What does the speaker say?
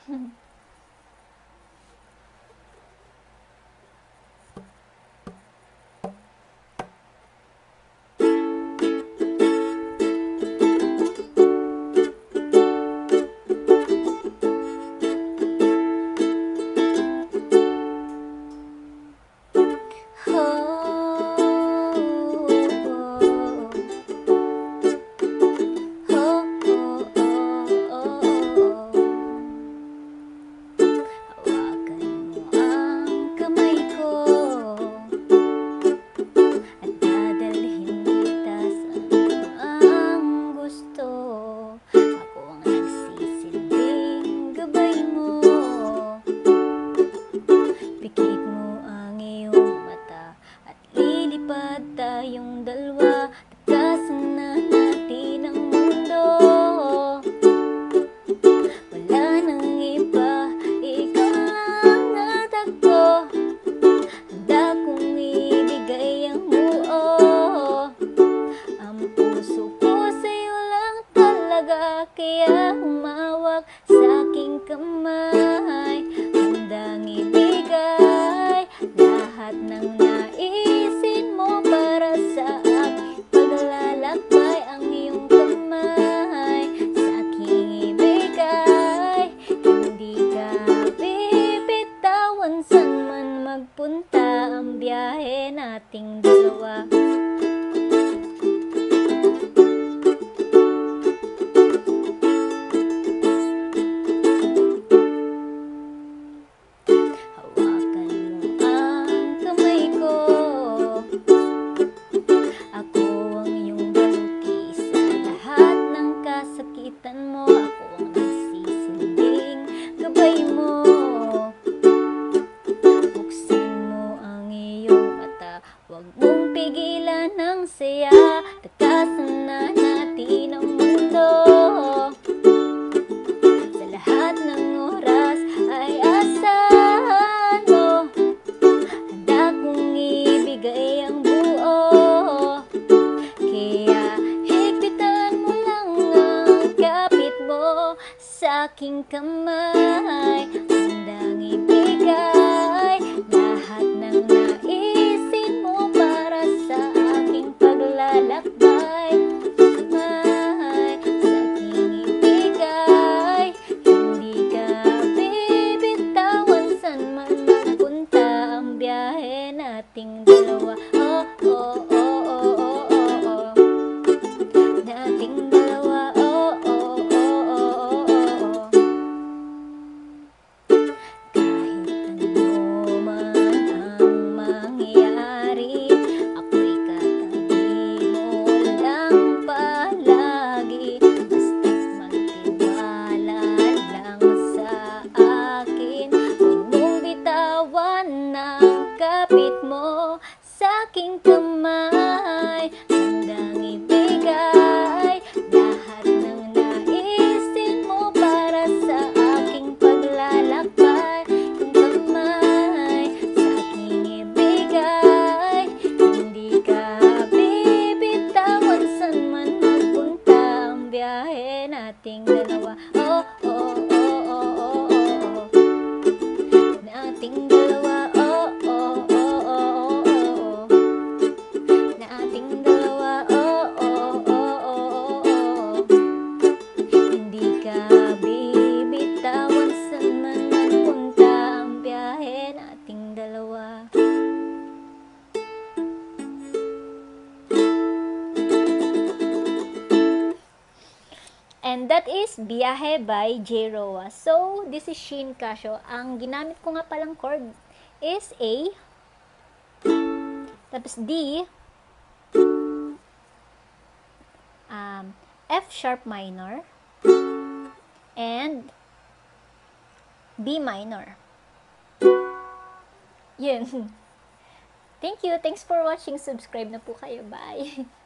Kaya humawak sa'king kamay, handang ibigay lahat ng naisin mo para sa akin. Paglalakbay ang iyong kamay, sa'king ibigay. Hindi ka bibitawan, saan man magpunta ang biyahe nating dalawa. Huwag mong pigilan ng saya, takasan na natin ang mundo. Sa lahat ng oras ay asahan mo, handa kong ibigay ang buo. Kaya higpitan mo lang ang kapit mo sa aking kamay, handang ibigay lahat ng naisin mo para sa aking paglalakbay. May sa'king ibigay, hindi ka bibitawan, saan man magpunta ang biyahe nating dalawa. Oh, oh, oh, oh, oh, oh, oh. Nating dalawa. Oh, oh, oh, oh, oh, oh. Kahit ano man ang mangyari, ako'y katabi mo lang palagi. Basta't magtiwala lang sa akin, huwag mong bitawan ang kapit mo sa aking kamay, handang ibigay lahat ng naisin mo para sa aking paglalakbay. Yung kamay, sa aking ibigay, hindi ka bibitawan, saan man magpunta ang biyahe nating dalawa. Oh, oh, oh, oh, oh, oh, oh. Nating dalawa. Oh, oh, oh, oh, oh, oh. Nating dalawa. Oh, oh, oh, oh, oh, oh. Hindi ka bibitawan, saan man magpunta ang biyahe nating dalawa. And that is Biyahe by J. Roa. So, this is Shin Casio. Ang ginamit ko nga palang chord is A, tapos D, F sharp minor, and B minor. Yun. Thank you. Thanks for watching. Subscribe na po kayo. Bye.